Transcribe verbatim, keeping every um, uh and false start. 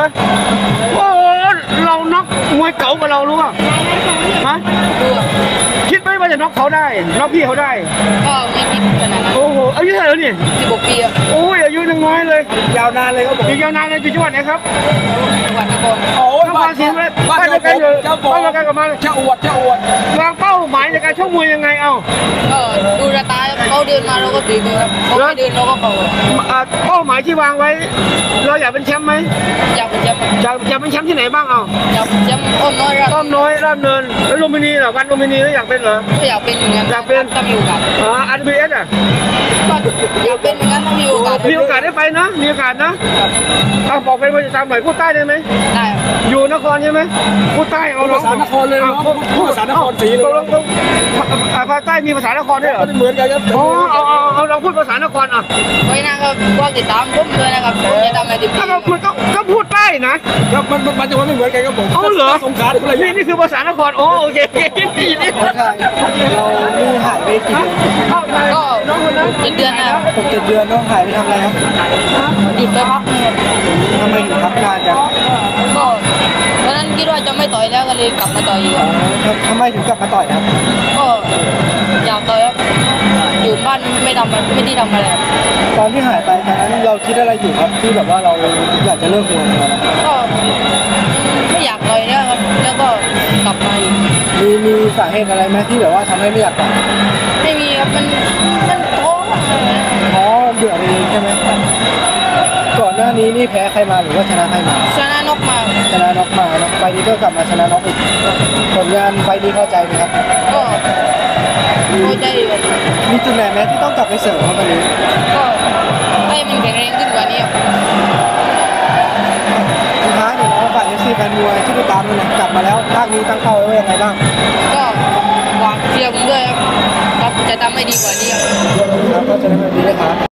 อโอ้เราน็อกมวยเก่ากว่าเรารู้ป่ะฮะคิดไหมว่าจะน็อกเขาได้น็อกพี่เขาได้ก็ไม่คิดขนาดนั้นโอ้โหอายุเท่าไหร่เนี่ยสิบหกปีโอ้ยอายุยังน้อยเลยยาวนานเลยครับผมยาวนานเลยอยู่จังหวัดไหนครับจังหวัดนครโอ้นครศรีธรรมราชบ้านเดียวกันเลยบ้านเดียวกันกับมาเจ้าอวดเจ้าอวดวางเป้าหมายในการชกมวยยังไงเอ้าก็ดูระตาเขาเดินมาเราก็ตีมือครับเขาไม่เดินเราก็เข่าเป้าหมายที่วางไว้เราอยากเป็นแชมป์ไหมอยากเป็นแชมป์อยากอยากเป็นแชมป์ที่ไหนบ้างเอ้าอยากเป็นแชมป์อ้อมน้อยอ้อมน้อยราบเนินแล้วลุมพินีเหรอวันลุมพินีแล้วอยากเป็นเหรอก็อยากเป็นเหมือนกันอยากเป็นถ้ามีโอกาสอ๋ออาร์บีเอสอ่ะก็อยากเป็นเหมือนกันถ้ามีโอกาสมีโอกาสได้ไปนะมีโอกาสนะเอาบอกไปว่าจะตามหน่อยพูดใต้ได้ไหมได้อยู่นครใช่ไหมพูดใต้เอาภาษานครเลยนะพูดภาษานครศรีเลยภาคใต้มีภาษานครด้วยเหรอเหมือนกันครับอ๋อเอาเอาเอาเราพูดภาษานครอ่ะไว้นะครับก็ติดตามผมด้วยนะครับผมจะทำอะไรดีถ้าเราพูดก็ก็พูดใต้นะมันมันจะไม่เหมือนกันครับผมเอาเหรอสงขลาอะไรนี่นี่คือภาษานครโอ้โอเคนี่นี่เรานี่หายไปกี่เดือนก็เจ็ดเดือนนะครับผมเจ็ดเดือนน้องหายไปทำอะไรครับหยุดไปพักทำไมถึงพักนานจังก็ตอนนั้นคิดว่าจะไม่ต่อยแล้วก็เลยกลับมาต่อยอีกทำไมถึงกลับมาต่อยครับก็อยากต่อยครับอยู่บ้านไม่ทำไม่ได้ทำอะไรตอนที่หายไปตอนนั้นเราคิดอะไรอยู่ครับที่แบบว่าเราอยากจะเลิกมวยก็ไม่อยากต่อยแล้วครับแล้วก็กลับมาอีกมีมีสาเหตุอะไรไหมที่แบบว่าทำให้ไม่อยากต่อยไม่มีครับมันมันท้ออ๋อเบื่อเองใช่ไหมก่อนหน้านี้นี่แพ้ใครมาหรือว่าชนะใครมาชนะน็อกมาชนะน็อกมาไฟนี้ก็กลับมาชนะน็อกอีกผลงานไฟนี้เข้าใจไหมครับก็เข้าใจครับมีจุดไหนไหมที่ต้องกลับไปเสริมครับวันนี้ก็ให้มันแข็งแรงขึ้นกว่านี้สุดท้ายเนี่ยน้องฝ่ายเอฟซีแฟนมวยที่ติดตามมันกลับมาแล้วภาคนี้ตั้งเป้าไว้ยังไงบ้างก็หวังเชียร์ผมด้วยครับจะทำให้ดีกว่านี้ครับก็จะได้แบบนี้เลยครับ